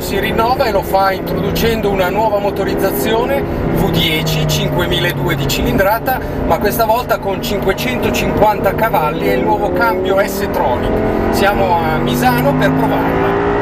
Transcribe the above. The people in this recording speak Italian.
si rinnova e lo fa introducendo una nuova motorizzazione V10 5200 di cilindrata, ma questa volta con 550 cavalli e il nuovo cambio S-Tronic. Siamo a Misano per provarla.